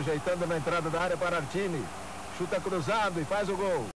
ajeitando na entrada da área para Artini. Chuta cruzado e faz o gol.